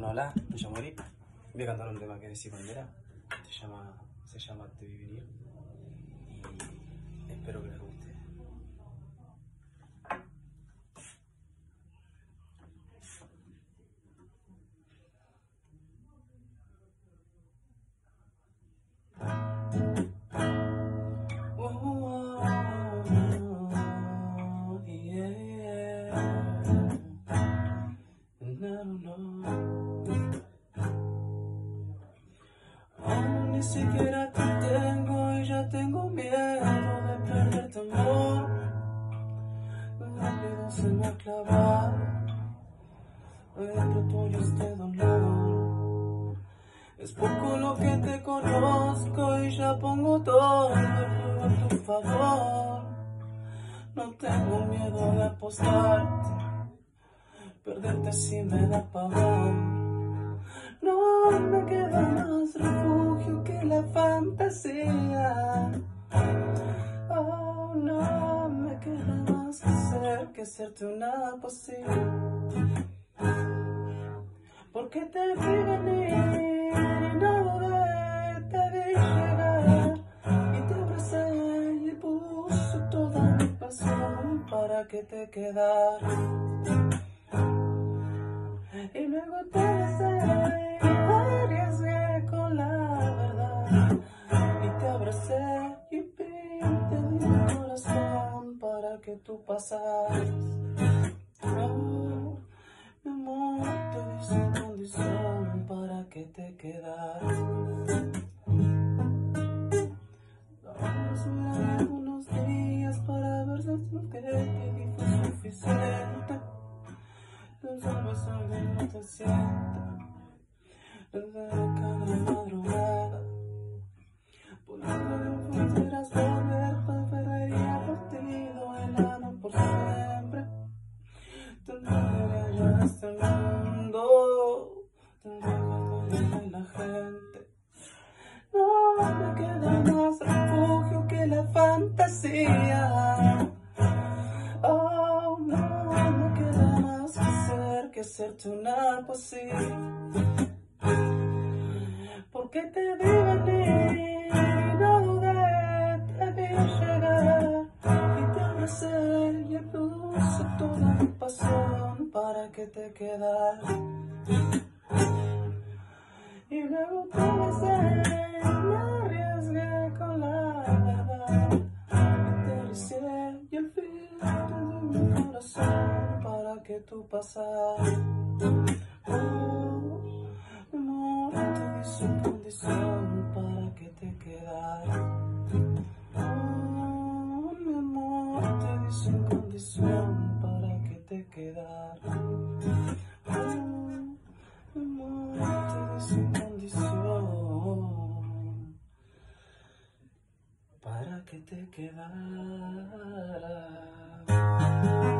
Bueno, hola, me llamo Eric. Voy a cantar un tema que es de bandera. Se llama Te vi venir. Y espero que les guste. Ni siquiera te tengo y ya tengo miedo de perderte, amor. Rápido se me ha clavado dentro tuyo este dolor. Es poco lo que te conozco y ya pongo todo a tu favor. No tengo miedo de apostarte, perderte si me da pavor. No me queda más refugio que la fantasía. Oh, no me queda más que hacer que hacerte una poesía. Porque te vi venir y no dudé, te vi llegar y te abracé y puse toda mi pasión para que te quedaras. Y luego te besé y me arriesgué con la verdad y te abracé y te di mi corazón para que tú pasaras. Oh, mi amor, te di sin condición para que te quedaras. Vamos a ver algunos días para ver si lo que te di fue suficiente. Sabes, alguien no te sienta desde cada madrugada. Poniendo fronteras volver, preferiría partido el ano por siempre. Te entendería ya en este mundo, te dejo de la gente. No me queda más refugio que la fantasía. Oh, no me queda más que hacer que hacerte una poesía. Porque te vi venir y no dudé, te vi llegar y te abracé y puse toda mi pasión para que te quedaras. Y luego te besé y me arriesgué con la verdad y te abracé y al fin te di mi corazón para que tú pasaras. Oh, mi amor, te di sin condición para que te quedaras. Oh, mi amor, te di sin condición para que te quedaras. Oh, mi amor, te di sin condición para que te quedaras.